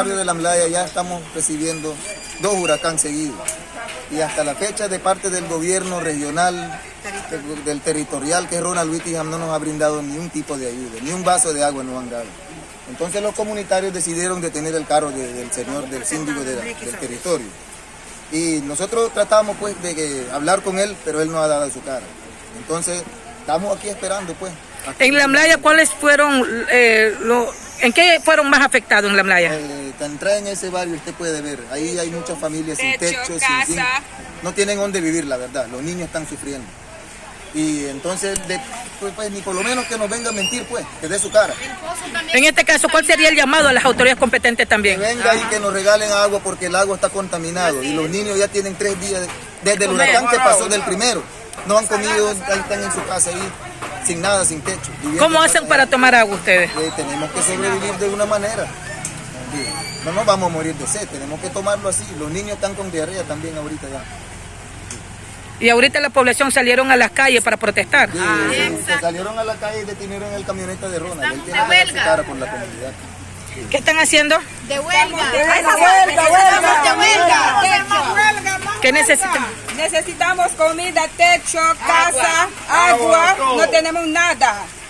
comunitarios de La Amlaya ya estamos recibiendo 2 huracanes seguidos. Y hasta la fecha de parte del gobierno regional, del territorial, que es Ronald Whittingham, no nos ha brindado ni un tipo de ayuda, ni un vaso de agua nos han dado. Entonces los comunitarios decidieron detener el carro del señor, del síndico del territorio. Y nosotros tratamos pues de hablar con él, pero él no ha dado su cara. Entonces estamos aquí esperando pues. En La Amlaya, ¿cuáles fueron, en qué fueron más afectados en La Amlaya? Entrar en ese barrio usted puede ver, ahí hay muchas familias sin techo, sin no tienen dónde vivir, la verdad, los niños están sufriendo. Y entonces, pues ni por lo menos que nos venga a mentir, pues, que dé su cara. En este caso, ¿cuál sería el llamado a las autoridades competentes también? Que venga y que nos regalen agua porque el agua está contaminado y los niños ya tienen 3 días desde el huracán que pasó del primero. No han comido, ahí están en su casa ahí, sin nada, sin techo. ¿Cómo hacen para tomar agua ustedes? Tenemos que sobrevivir de una manera. No nos vamos a morir de sed, tenemos que tomarlo así. Los niños están con diarrea también ahorita ya. Y ahorita la población salieron a las calles para protestar. Sí, se salieron a la calle y detuvieron el camioneta de Ronald. Él tiene que dar su cara por la comunidad. ¿Qué están haciendo? De huelga. De huelga. ¿Qué necesitan? Necesitamos comida, techo, casa, agua. No tenemos nada.